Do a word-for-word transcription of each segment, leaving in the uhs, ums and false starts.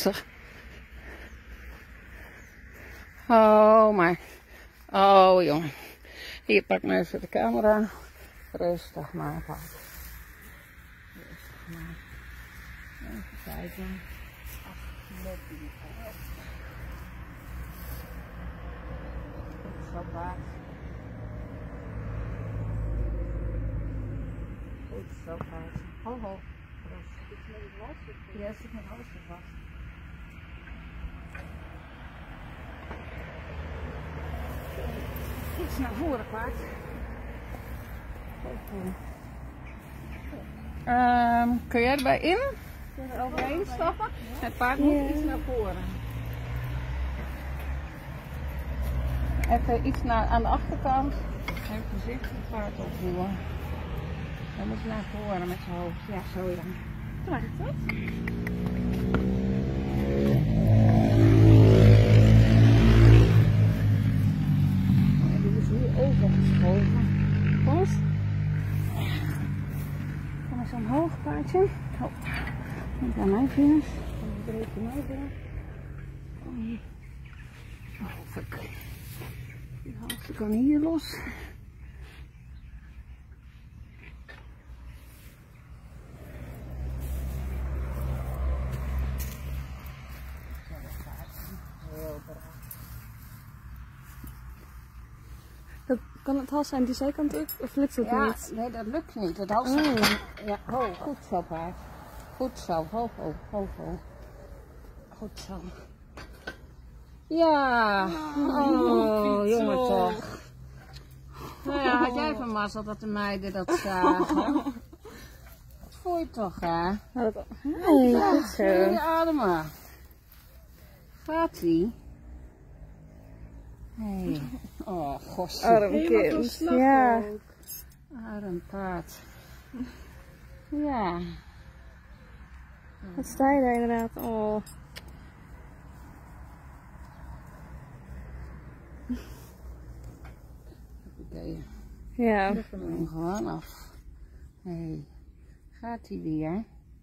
rustig. Oh, maar. Oh, jongen. Hier, pak maar even de camera. Rustig maar, paard. Rustig maar. Even kijken. Ach, let die paard. Goed zo, paard. Goed zo, paard. Ho, ho. Rustig. Ja, zit met alles vast. Iets naar voren, paard. Um, kun jij erbij in? Kun je er overheen stappen? Het paard moet yeah. iets naar voren. Even iets naar, aan de achterkant. Even voorzichtig het paard opvoeren. Dan moet je naar voren met zijn hoofd. Ja, zo ja. Draag ik dat? Overgeschoven. Vast. Kom eens omhoog, paardje. Oh. Niet aan mijn vingers. Dan breek je mij weer. Kom hier. Oh, fuck. Die halve kan hier los. Heel braaf. Dat, kan het hals zijn die zijkant ook? Of lukt dat ja, niet? Nee, dat lukt niet. Het hals. Oh. Ja, ho, goed zo, paard. Goed zo, ho, ho, ho, ho. Goed zo. Ja. Oh, oh jongen toch. Nou ja, had jij van mazzel dat de meiden dat zagen? Dat voel je toch, hè? Nee, ja, goed zo. Even ademen. Gaat-ie? Hey. Oh, gosje. Arm kind. Ja. Arm paard. Ja. Wat sta je daar inderdaad? Oh. Oké. Ja. Leg hem gewoon af. Hey. Gaat hij weer?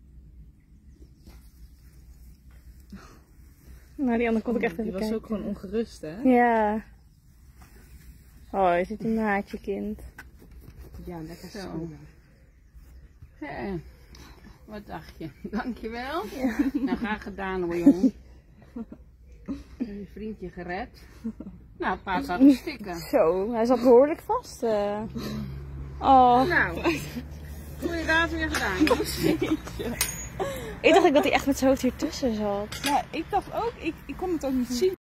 Nou, die andere kon ik echt even Die was kijken. ook gewoon ongerust, hè? Ja. Oh, je zit een naadje, kind. Ja, lekker Zo. zo. Hé. Wat dacht je? Dankjewel. Ja. Nou, graag gedaan hoor, jongen. Je vriendje gered. Nou, pa zat te stikken. Zo, hij zat behoorlijk vast. Uh. Oh. Nou, goeie raad weer gedaan, jongens. Ik dacht dat hij echt met zijn hoofd hier tussen zat. Ja, ik dacht ook, ik, ik kon het ook niet zien.